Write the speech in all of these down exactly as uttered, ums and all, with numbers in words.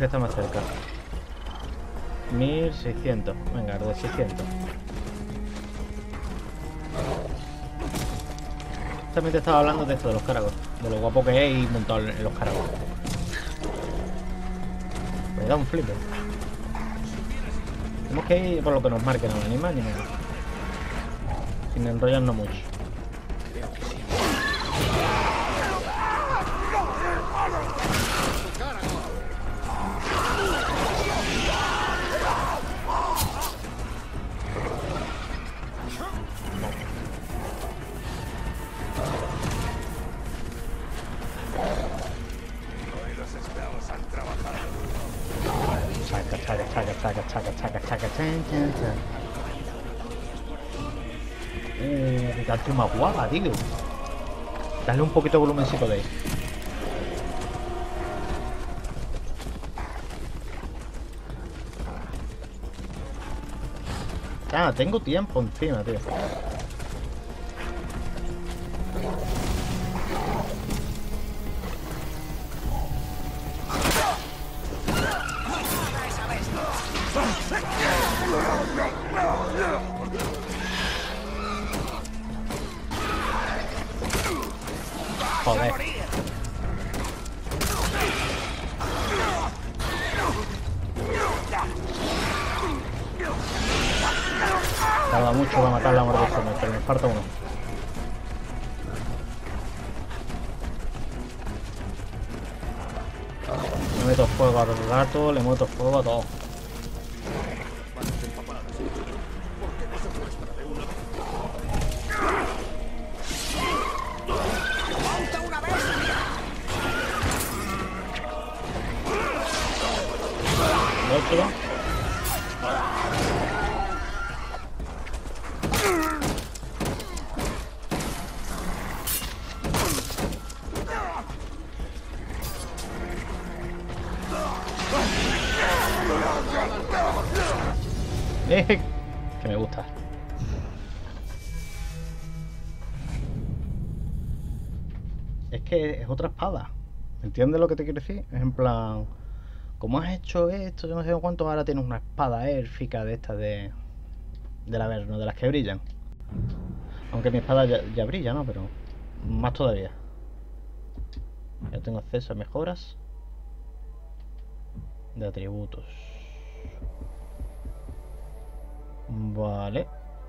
que está más cerca. mil seiscientos. Venga, el de seiscientos. También te estaba hablando de esto, de los caragos. De lo guapo que es y montado en los caragos. Me da un flipper. Tenemos que ir por lo que nos marquen, no, ni más ni menos. Sin enrollarnos mucho. Uh, qué canción más guapa, tío. Dale un poquito de volumen si podéis. Ah, tengo tiempo encima, tío. Joder. Tarda mucho para matar la mordisca, pero me falta uno. Le meto fuego a los gatos, le meto fuego a todo. Eh, que me gusta. Es que es otra espada. ¿Entiendes lo que te quiero decir? Es en plan, como has hecho esto, yo no sé cuánto, ahora tienes una espada élfica de estas de del Averno, de las que brillan. Aunque mi espada ya, ya brilla, ¿no? Pero más todavía. Ya tengo acceso a mejoras de atributos. Vale.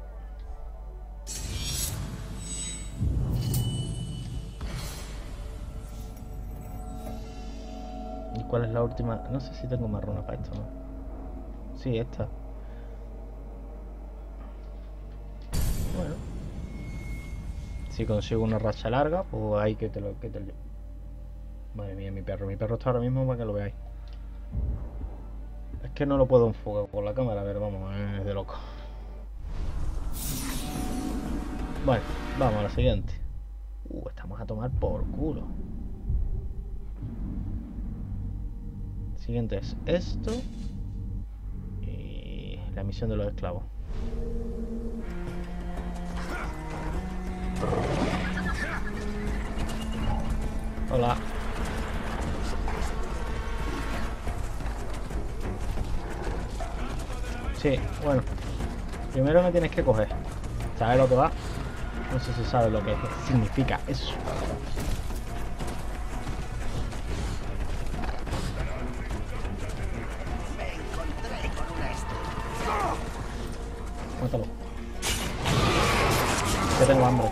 ¿Y cuál es la última? No sé si tengo más runas para esto, ¿no? Sí, esta. Bueno. Si consigo una racha larga, pues ahí que te lo... Que te lo... Madre mía, mi perro. Mi perro está ahora mismo para que lo veáis. Es que no lo puedo enfocar por la cámara. A ver, vamos, es de loco. Bueno, vamos a la siguiente. Uh, estamos a tomar por culo. Siguiente es esto. Y la misión de los esclavos. Hola. Sí, bueno. Primero me tienes que coger. ¿Sabes lo que va? No sé si sabes lo que significa eso. Mátalo. Que tengo hambre.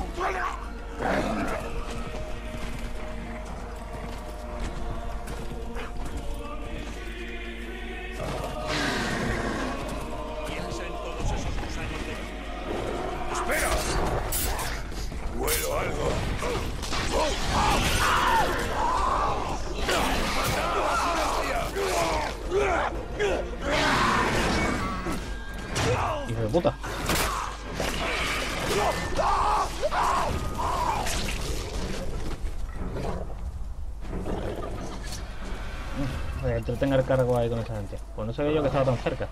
Hijo de puta. Voy a entretener el cargo ahí con esa gente. Pues no sabía yo que estaba tan cerca.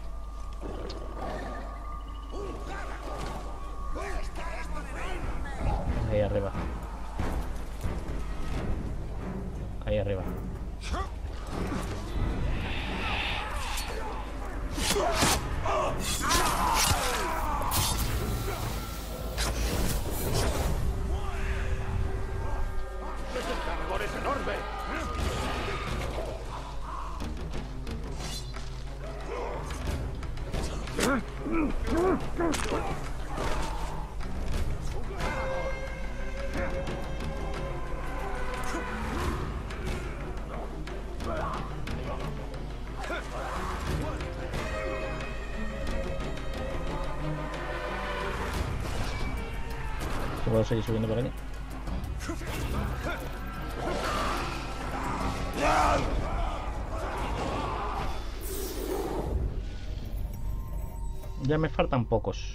Ahí arriba. Ahí arriba. Puedo seguir subiendo por aquí. Ya me faltan pocos.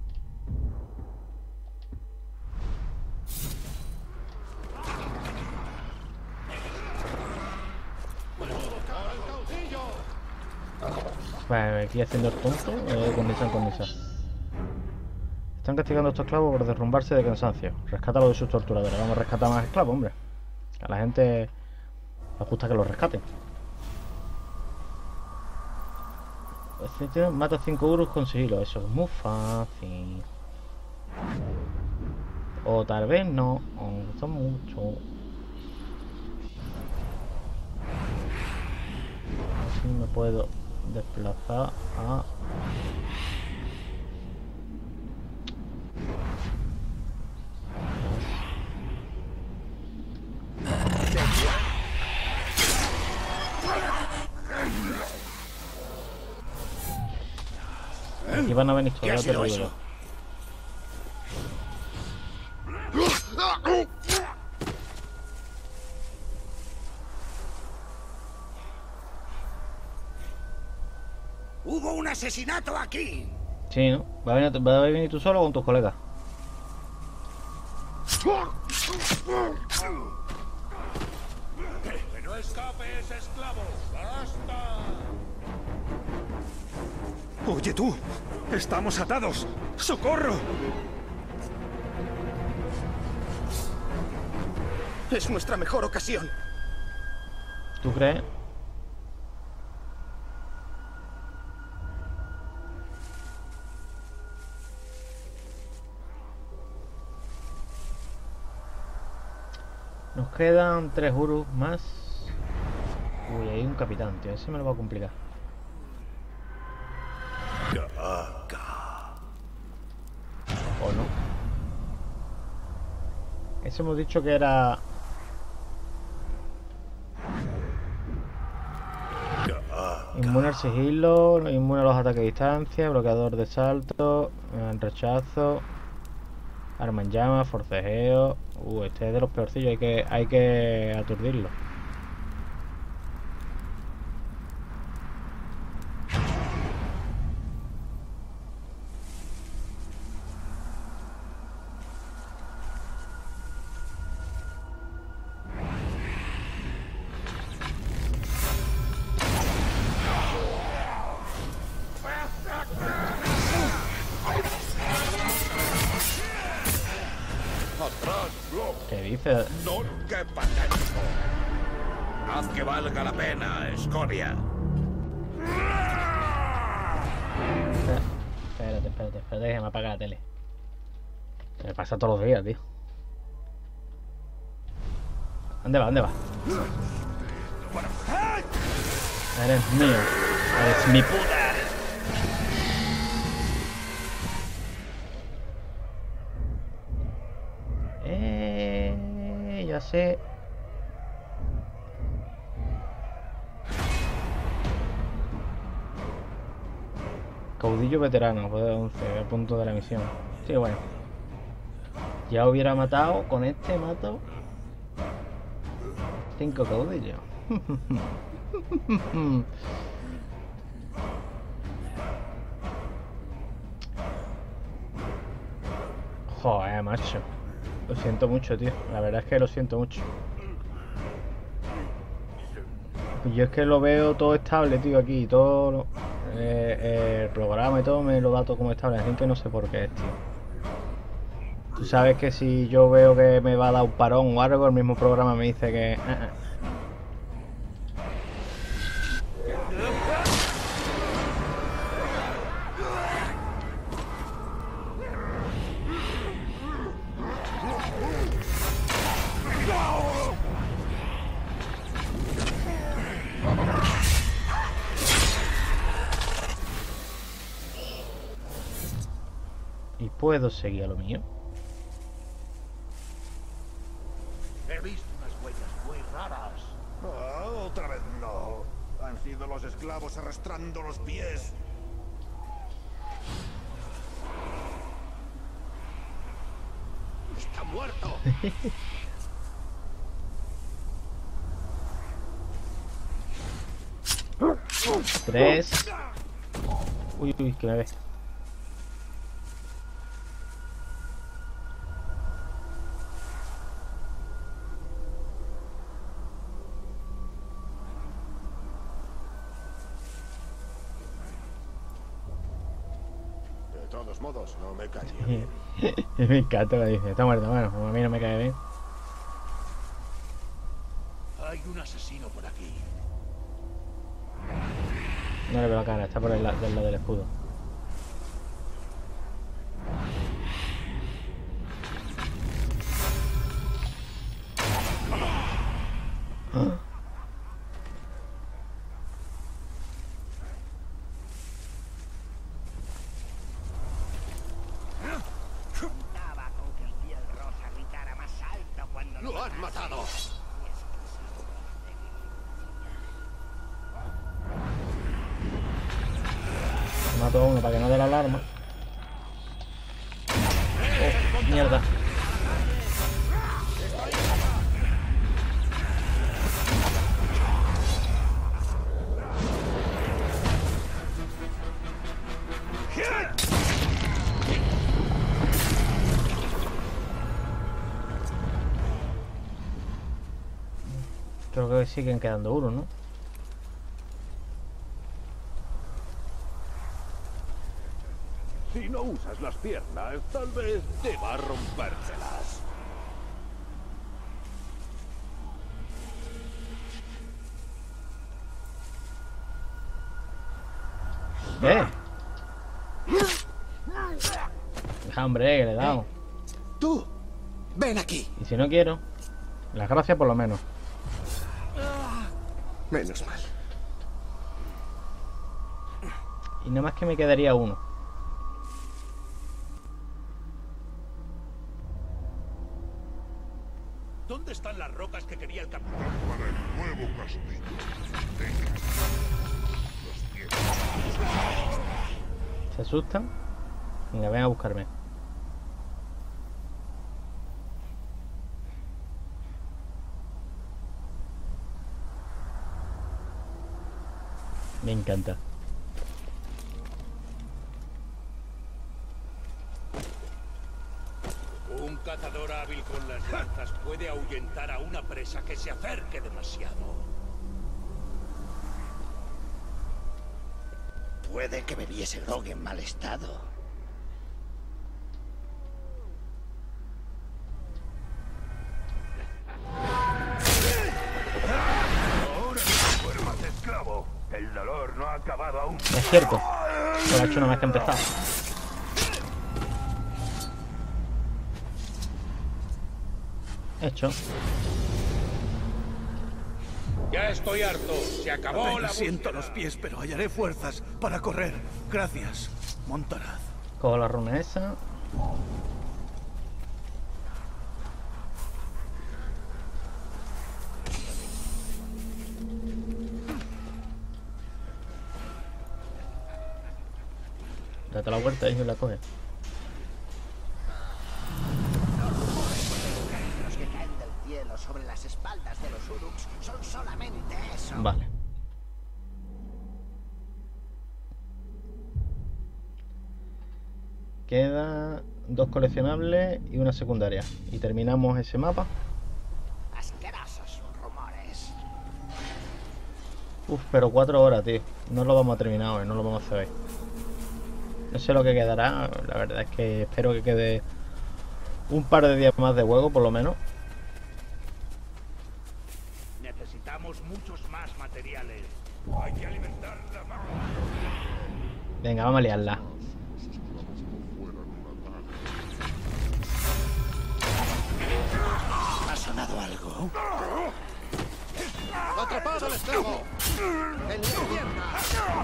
Vale, aquí haciendo el tonto, eh, con misa, con misa. Están castigando a estos esclavos por derrumbarse de cansancio. Rescátalo de sus torturadores. Vamos a rescatar más esclavos, hombre. A la gente le gusta que los rescaten. Mata cinco urus con sigilo. Eso es muy fácil. O tal vez no. Me gusta mucho. Así me puedo desplazar a... Aquí van a venir todos los terribles. ¡Hubo un asesinato aquí! Sí, ¿no? ¿Va a venir, va a venir tú solo o con tus colegas? ¡Que no escapes, esclavo! ¡Basta! Oye tú, estamos atados. ¡Socorro! Es nuestra mejor ocasión. ¿Tú crees? Nos quedan tres urus más. Uy, hay un capitán, tío. Ese me lo va a complicar. ¿O no? Ese hemos dicho que era... Inmune al sigilo, inmune a los ataques a distancia, bloqueador de salto, rechazo, arma en llamas, forcejeo. Uh, este es de los peorcillos, hay que, hay que aturdirlo. ¿Qué dices? ¡No, qué patético! Haz que valga la pena, escoria. Espérate, espérate, espérate, que me apaga la tele. Se me pasa todos los días, tío. ¿Dónde va? ¿Dónde va? Eres mío. Eres mi puta. Eh, ya sé. Caudillo veterano, poder once, a punto de la misión. Sí, bueno. Ya hubiera matado, con este mato cinco caudillos. Joder, macho. Lo siento mucho, tío. La verdad es que lo siento mucho. Yo es que lo veo todo estable, tío, aquí. Todo lo, eh, eh, el programa y todo me lo da todo como estable. Así que no sé por qué es, tío. Tú sabes que si yo veo que me va a dar un parón o algo, el mismo programa me dice que... Uh -uh. Y puedo seguir a lo mío. He visto unas huellas muy raras. Ah, otra vez no. Han sido los esclavos arrastrando los pies. muerto. Tres. Uy, uy, que me ve. De todos modos, no me caería bien. Me encanta lo que dice. Está muerto, bueno, como a mí no me cae bien. Hay un asesino por aquí. No le veo la cara, está por el lado del lado del escudo. ¿Ah? Contaba con que el piel roja gritara más alto cuando ¡Lo han matado! Mato a uno para que no dé la alarma. Oh, mierda. Creo que siguen quedando uno, ¿no? Si no usas las piernas, tal vez deba rompérselas. ¿Eh? Deja, hombre, que le he dado. ¡Tú! ¡Ven aquí! Y si no quiero, las gracias por lo menos. Menos mal. Y nada más que me quedaría uno. ¿Dónde están las rocas que quería el capitán? Para el nuevo castillo. Venga. Los pies. ¿Se asustan? Venga, ven a buscarme. Me encanta. Un cazador hábil con las lanzas puede ahuyentar a una presa que se acerque demasiado. Puede que bebiese grog en mal estado. Ahora no duermas, esclavo. El dolor no ha acabado aún. Es cierto. Lo he hecho una vez que he empezado. Hecho. Ya estoy harto. Se acabó la Apenas siento búsqueda. los pies, pero hallaré fuerzas para correr. Gracias, Montaraz. Cojo la runa esa. Date la vuelta y la coge. Los que caen del cielo sobre las espaldas de los Uruks son solamente eso. Vale. Queda dos coleccionables y una secundaria. Y terminamos ese mapa. Asquerosos rumores. Uf, pero cuatro horas, tío. No lo vamos a terminar hoy, no lo vamos a hacer hoy. No sé lo que quedará. La verdad es que espero que quede un par de días más de juego, por lo menos. Necesitamos muchos más materiales. Hay que alimentar la máquina. Venga, vamos a liarla. ¿Ha sonado algo? ¡Atrapad al esclavo! ¡En la pierna!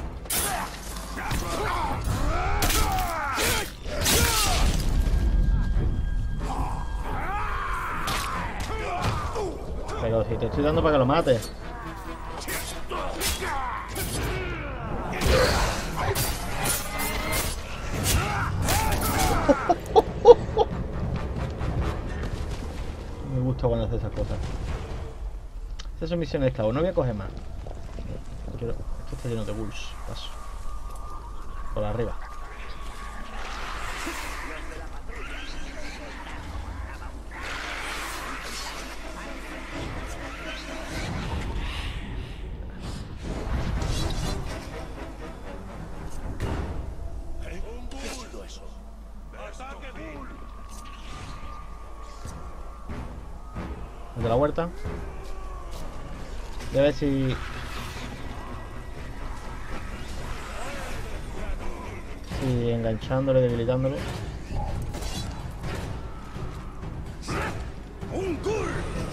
Pero si te estoy dando para que lo mates. gusta cuando hace esas cosas. Esas son misiones de esclavo. No voy a coger más. Quiero... Esto está lleno de bulls. Paso. Por arriba. De la huerta. Voy a ver si... Si enganchándole, debilitándolo. ¡Un ghoul!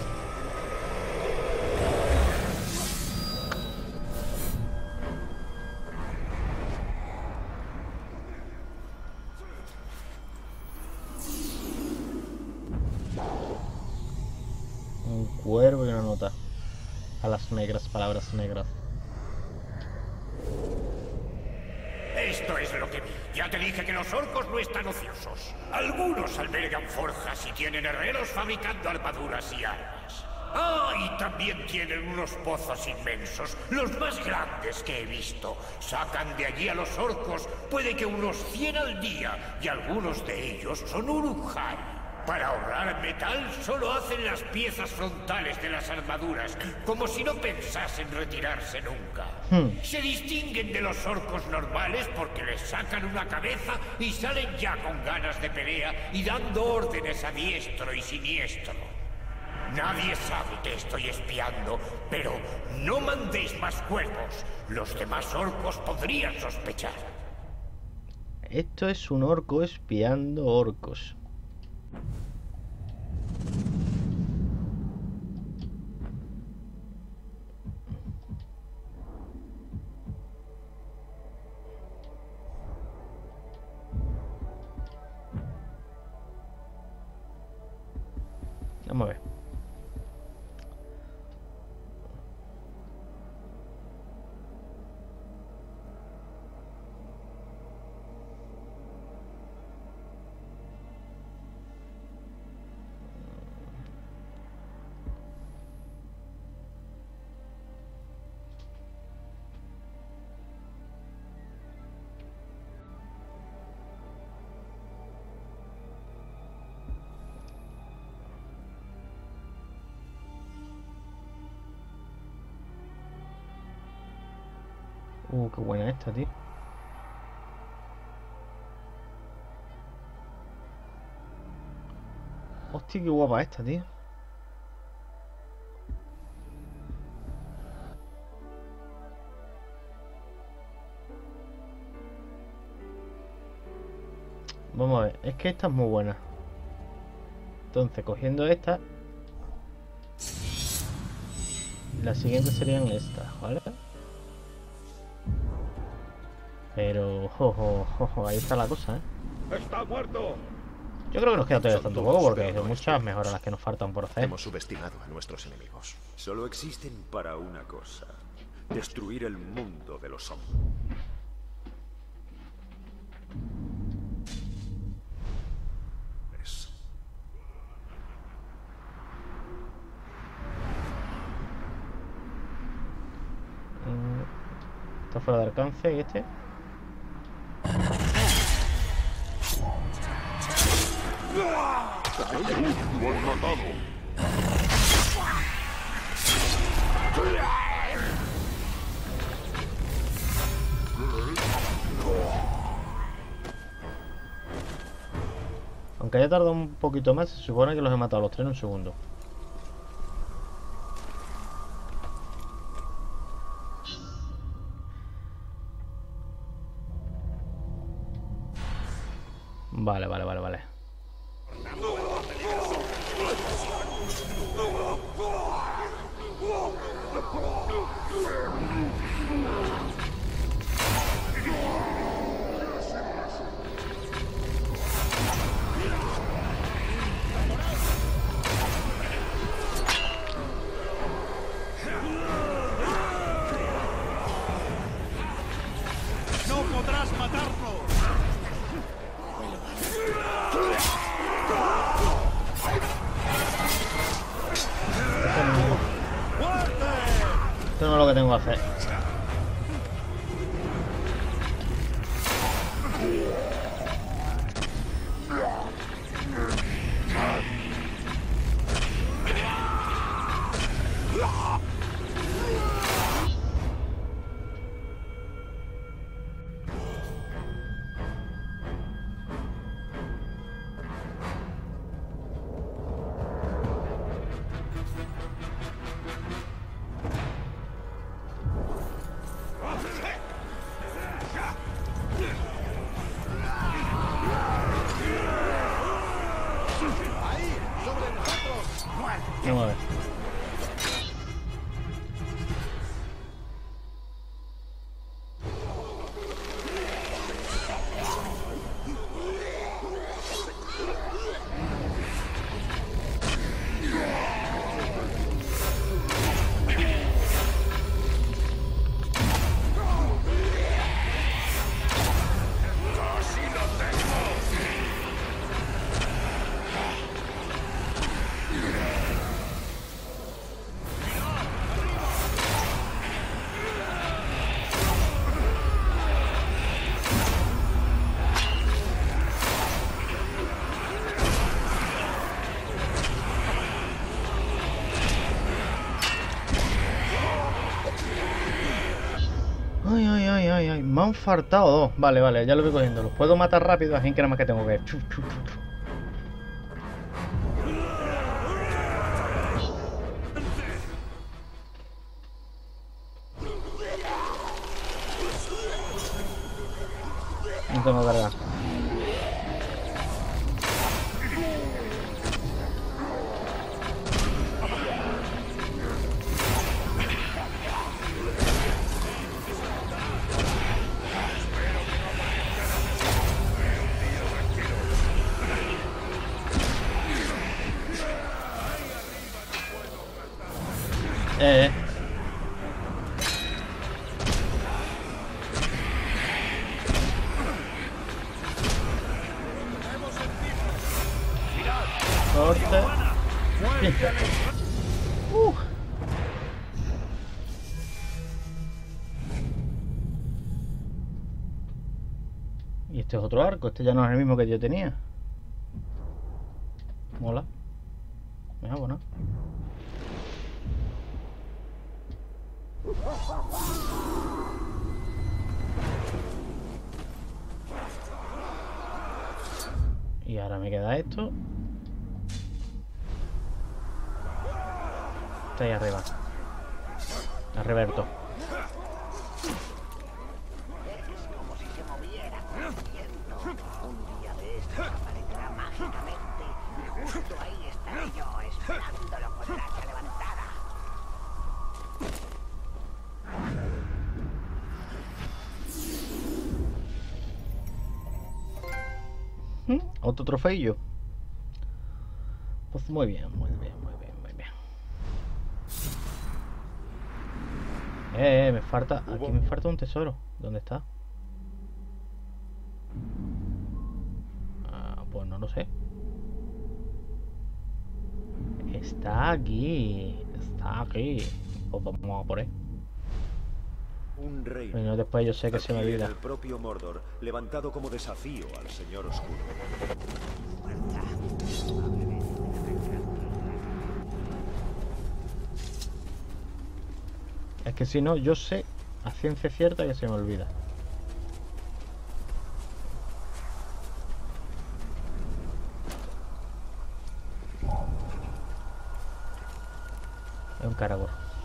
Un cuervo y una nota. A las negras, palabras negras. Esto es lo que vi. Ya te dije que los orcos no están ociosos. Algunos albergan forjas y tienen herreros fabricando armaduras y armas. Ah, y también tienen unos pozos inmensos, los más grandes que he visto. Sacan de allí a los orcos, puede que unos cien al día, y algunos de ellos son Uruk-hai. Para ahorrar metal, solo hacen las piezas frontales de las armaduras, como si no pensasen retirarse nunca. Hmm. Se distinguen de los orcos normales porque les sacan una cabeza y salen ya con ganas de pelea y dando órdenes a diestro y siniestro. Nadie sabe que estoy espiando, pero no mandéis más cuervos. Los demás orcos podrían sospechar. Esto es un orco espiando orcos. Vamos a ver. Uh, qué buena esta, tío. Hostia, qué guapa esta, tío. Vamos a ver, es que esta es muy buena. Entonces, cogiendo esta, las siguientes serían estas, ¿vale? Pero, jojo, jojo, ahí está la cosa, ¿eh? ¡Está muerto! Yo creo que nos queda todavía Son bastante todos poco porque hay nuestros. muchas mejoras las que nos faltan por hacer. Hemos subestimado a nuestros enemigos. Solo existen para una cosa: destruir el mundo de los hombres. Mm, Está fuera de alcance y este. ¡Lo han matado! Aunque haya tardado un poquito más, se supone que los he matado a los tres en un segundo. Vale, vale, vale, vale. ¡No podrás matarlo! que tengo que hacer. Vamos a ver. Ay, ay, ay, ay, ay, me han faltado dos. Vale, vale, ya lo voy cogiendo. Los puedo matar rápido, así que nada más que tengo que... Chu, chu, chu, chu. No tengo que cargar. Eh. Corte. Pincha. Uh. Y este es otro arco. Este ya no es el mismo que yo tenía. Mola. Mira, bueno. Y ahora me queda esto. Está ahí arriba. La reverto. Es como si se moviera con el viento. Un día de estos aparecerá mágicamente y justo ahí estaré yo esperándolo con el hacha levantada. ¿Mm? Otro trofeillo. Pues muy bien, muy bien, muy bien, muy bien. Eh, eh, me falta... Aquí me falta un tesoro. ¿Dónde está? Ah, pues no lo sé. Está aquí. Está aquí. Pues vamos a por él. Un rey. Bueno, después yo sé que se me olvida. El propio Mordor, levantado como desafío al Señor Oscuro. Es que si no, yo sé a ciencia cierta que se me olvida. Es un caragor.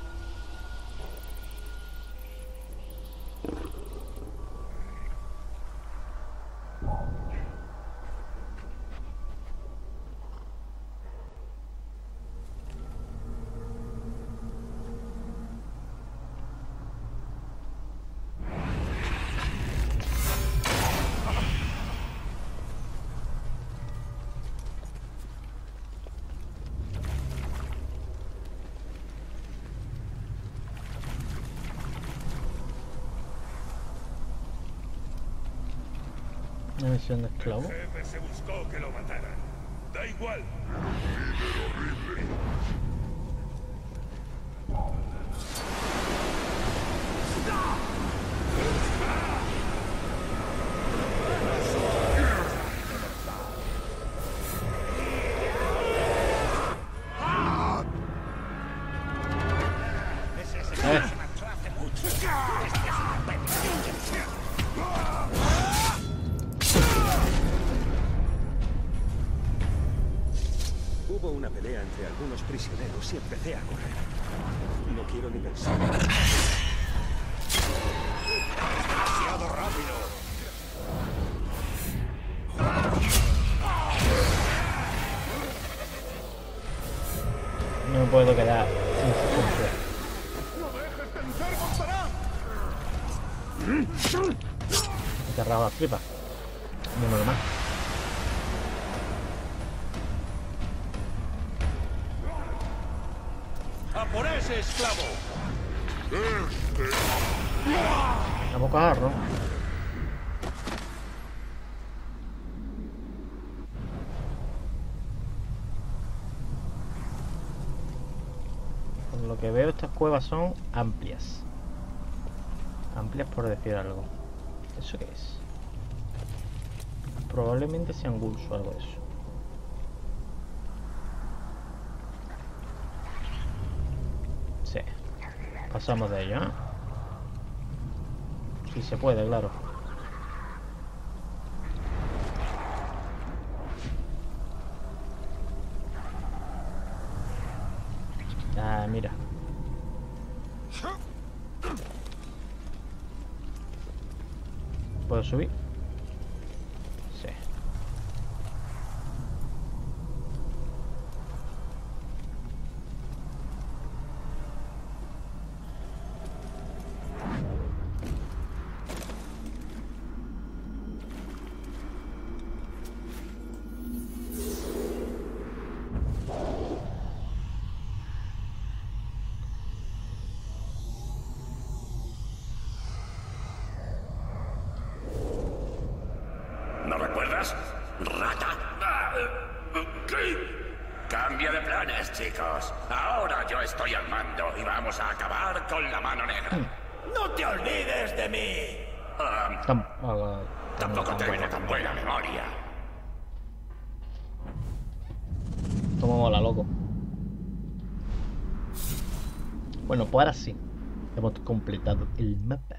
Una misión de esclavo. El jefe se buscó que lo mataran. Da igual. Hubo una pelea entre algunos prisioneros y empecé a correr. No quiero ni pensar. ¡Demasiado rápido! No me puedo quedar sin secuencia. ¡No dejes vencer, Gonzalá! He cerrado las tripas. Muy normal. ¡A por ese esclavo! A poco agarro. Por lo que veo, estas cuevas son amplias. Amplias por decir algo. ¿Eso qué es? Probablemente sea un gulso o algo de eso. Sí. Pasamos de ello, ¿eh? Si se puede, claro. Ah, mira. ¿Puedo subir? Sí. ¿No recuerdas? ¡Rata! ¿Qué? Cambio de planes, chicos. Ahora yo estoy al mando y vamos a acabar con la mano negra. ¡No te olvides de mí! Ah, Tam- ah, tampoco tengo tan buena memoria. Toma mola, loco. Bueno, pues ahora sí. Hemos completado el mapa.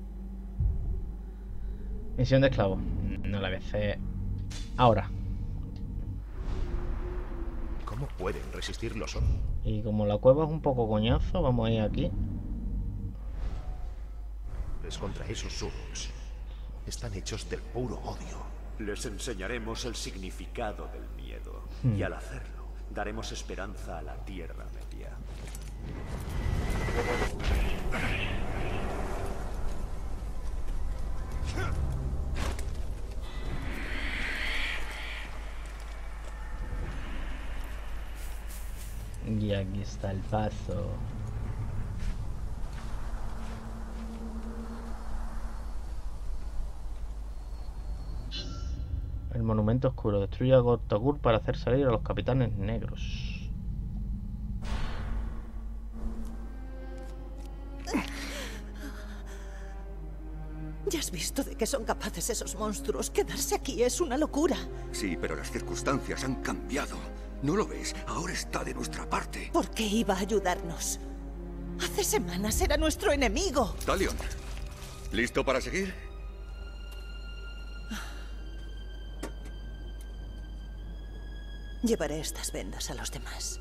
Misión de esclavo. No la voy a hacer ahora. ¿Cómo pueden resistir los orcos? Y como la cueva es un poco coñazo, vamos a ir aquí. Es contra esos surus. Están hechos del puro odio. Les enseñaremos el significado del miedo. Hmm. Y al hacerlo, daremos esperanza a la Tierra Media. Y aquí está el paso. El monumento oscuro. Destruye a Gortagur para hacer salir a los capitanes negros. Ya has visto de qué son capaces esos monstruos. Quedarse aquí es una locura. Sí, pero las circunstancias han cambiado. ¿No lo ves? Ahora está de nuestra parte. ¿Por qué iba a ayudarnos? Hace semanas era nuestro enemigo. Talion, ¿listo para seguir? Llevaré estas vendas a los demás.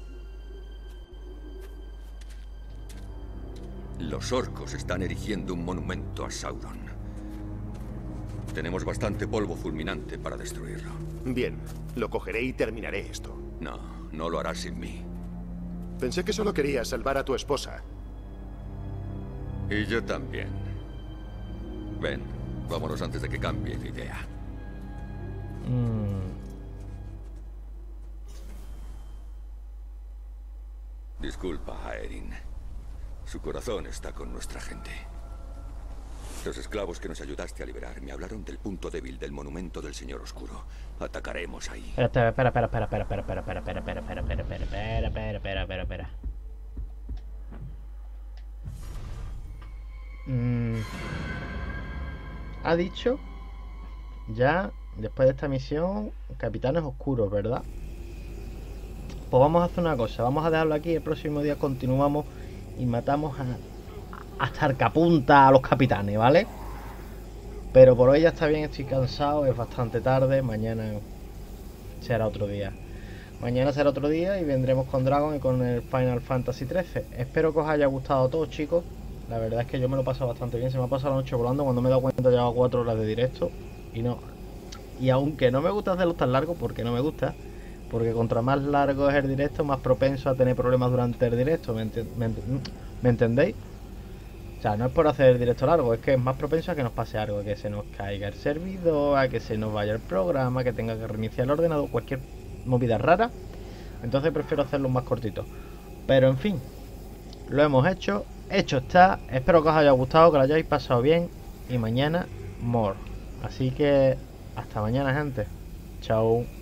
Los orcos están erigiendo un monumento a Sauron. Tenemos bastante polvo fulminante para destruirlo. Bien, lo cogeré y terminaré esto. No, no lo harás sin mí. Pensé que solo querías salvar a tu esposa. Y yo también. Ven, vámonos antes de que cambie de idea. Mm. Disculpa, Aerin. Su corazón está con nuestra gente. Los esclavos que nos ayudaste a liberar me hablaron del punto débil del monumento del Señor Oscuro. Atacaremos ahí. Espera, espera, espera, espera, espera, espera, espera, espera, espera, espera, espera, espera, espera, espera, espera, espera, espera. Mm. Ha dicho ya, después de esta misión, capitanes oscuros, ¿verdad? Pues vamos a hacer una cosa, vamos a dejarlo aquí, el próximo día continuamos y matamos a hasta Arcapunta a los capitanes, ¿vale? Pero por hoy ya está bien, estoy cansado, es bastante tarde, mañana será otro día. Mañana será otro día y vendremos con Dragon y con el Final Fantasy trece. Espero que os haya gustado a todos, chicos. La verdad es que yo me lo he pasado bastante bien. Se me ha pasado la noche volando. Cuando me he dado cuenta llevaba cuatro horas de directo. Y no. Y aunque no me gusta hacerlos tan largos, porque no me gusta, porque contra más largo es el directo, más propenso a tener problemas durante el directo. ¿Me, enti me, ent ¿Me entendéis? O sea, no es por hacer el directo largo, es que es más propenso a que nos pase algo, a que se nos caiga el servidor, a que se nos vaya el programa, que tenga que reiniciar el ordenador, cualquier movida rara. Entonces prefiero hacerlo más cortito. Pero en fin, lo hemos hecho, hecho está. Espero que os haya gustado, que lo hayáis pasado bien. Y mañana, more. Así que hasta mañana, gente. Chao.